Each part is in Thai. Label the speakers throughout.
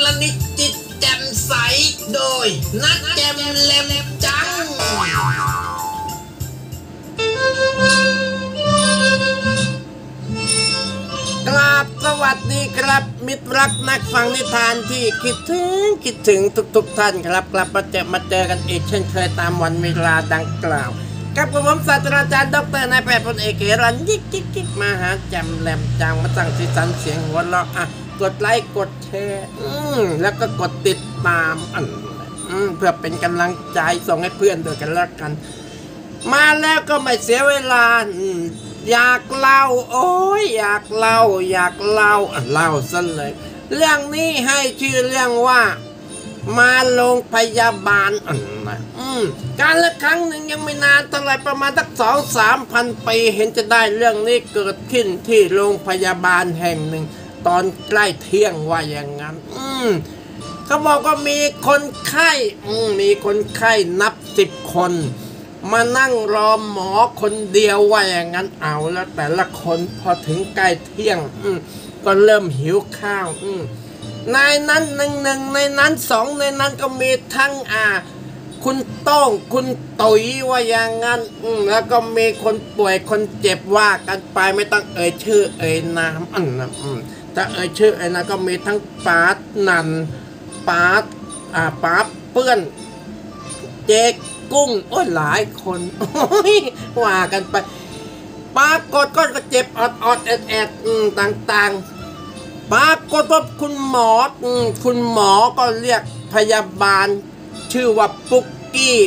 Speaker 1: ละนิดจิตแจ่มใสโดยนัดแจ่มแหลมจังกราบสวัสดีครับมิตรรักนักฟังนิทานที่คิดถึงทุกท่านครับกลับมาเจอกันอีกเช่นเคยตามวันเวลาดังกล่าวกับผมศาสตราจารย์ดร.นายแพทย์พลเอกเขรัญยิกมาหาแจ่มแหลมจังมาสั่งสีสันเสียงหัวเราะกดไลค์กดแชร์แล้วก็กดติดตามเพื่อเป็นกำลังใจส่งให้เพื่อนด้วยกันแล้วกันมาแล้วก็ไม่เสียเวลาอยากเล่าโอ้ยอยากเล่าเล่าซะเลยเรื่องนี้ให้ชื่อเรื่องว่ามาโรงพยาบาลการละครั้งหนึ่งยังไม่นานเท่าไรประมาณสัก2-3 พันปีเห็นจะได้เรื่องนี้เกิดขึ้นที่โรงพยาบาลแห่งหนึ่งตอนใกล้เที่ยงว่าอย่างนั้นเขาบอกว่ามีคนไข้นับ10 คนมานั่งรอหมอคนเดียวว่าอย่างนั้นเอาแล้วแต่ละคนพอถึงใกล้เที่ยงก็เริ่มหิวข้าวในนั้นหนึ่งในนั้น2ในนั้นก็มีทั้งคุณโต้งคุณตุ๋ยว่าอย่างนั้นแล้วก็มีคนป่วยคนเจ็บว่ากันไปไม่ต้องเอ่ยชื่อเอ่ยนามถ้าเอ่ยชื่อเอ่ยนามก็มีทั้งป๋านันป๋าเปื้อนเจ๊กุ้งโอ้ยหลายคนว่ากันไปปรากฏก็เจ็บอดแอดต่างๆปรากฏว่าคุณหมอก็เรียกพยาบาลชื่อว่าปุ๊กกี้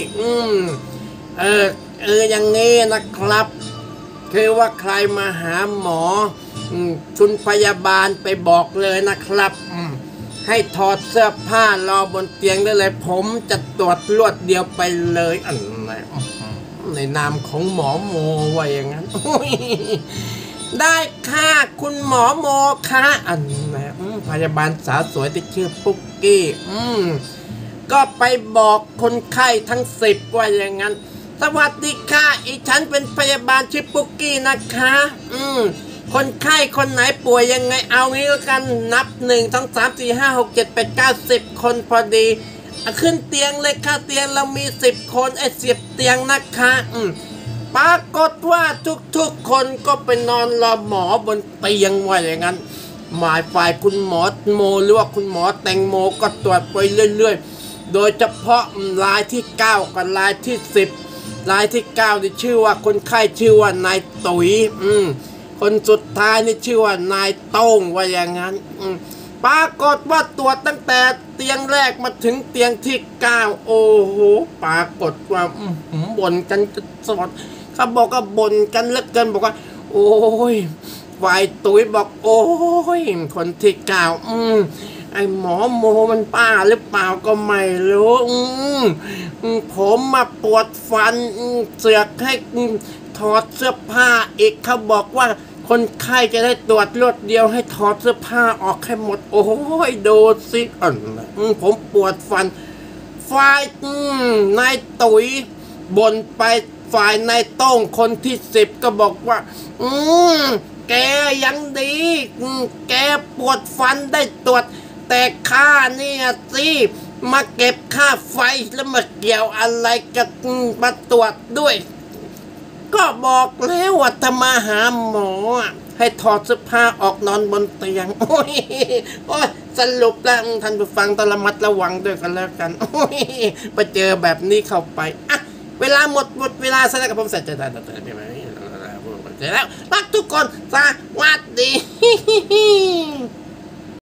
Speaker 1: อย่างนี้นะครับคือว่าใครมาหาหมอคุณพยาบาลไปบอกเลยนะครับให้ถอดเสื้อผ้ารอบนเตียงได้เลยผมจะตรวจรวดเดียวไปเลยในนามของหมอโมว่าอย่างนั้นได้ค่ะคุณหมอโมค่ะพยาบาลสาวสวยที่ชื่อปุ๊กกี้ก็ไปบอกคนไข้ทั้ง10ว่าอย่างนั้นสวัสดีค่ะอีฉันเป็นพยาบาลชื่อปุ๊กกี้นะคะคนไข้คนไหนป่วยยังไงเอางี้แล้วกันนับ1 2 3 4 5 6 7 8 9 10 คนพอดีขึ้นเตียงเลยค่ะเตียงเรามี10 คน10 เตียงนะคะปรากฏว่าทุกคนก็ไปนอนรอหมอบนเตียงว่าอย่างนั้นหมายฝ่ายคุณหมอโมหรือว่าคุณหมอแตงโมก็ตรวจไปเรื่อยๆโดยเฉพาะรายที่9กับรายที่10รายที่9ที่ชื่อว่าคนไข้ชื่อว่านายตุ๋ยคนสุดท้ายนี่ชื่อว่านายโต้งว่าอย่างนั้นปรากฏว่าตรวจตั้งแต่เตียงแรกมาถึงเตียงที่9โอ้โหปรากฏว่าบ่นกันจะสอดเขาบอกว่าบ่นกันเหลือเกินบอกว่าโอ้ยฝ่ายตุ๋ยบอกโอ้ยคนที่9ไอ้หมอโมมันป้าหรือเปล่าก็ไม่รู้ผมมาปวดฟันเสือกให้ถอดเสื้อผ้าอีกเขาบอกว่าคนไข้จะได้ตรวจรวดเดียวให้ถอดเสื้อผ้าออกให้หมดโอ้ยดูสิผมปวดฟันฝ่ายนายตุ๋ยบ่นไปฝ่ายนายโต้งคนที่10ก็บอกว่าแกยังดีแกปวดฟันได้ตรวจแต่ข้านี่สิมาเก็บค่าไฟแล้วมาเกี่ยวอะไรกับมาตรวจด้วยก็บอกแล้วว่าถ้ามาหาหมอให้ถอดเสื้อผ้าออกนอนบนเตียงโอ้ยสรุปแล้วท่านผู้ฟังต้องระมัดระวังด้วยกันแล้วกันไปเจอแบบนี้เข้าไปเวลาหมดเวลาซะแล้วกับผมเสร็จจะได้ไหมเสร็จแล้วรักทุกคนสวัสดี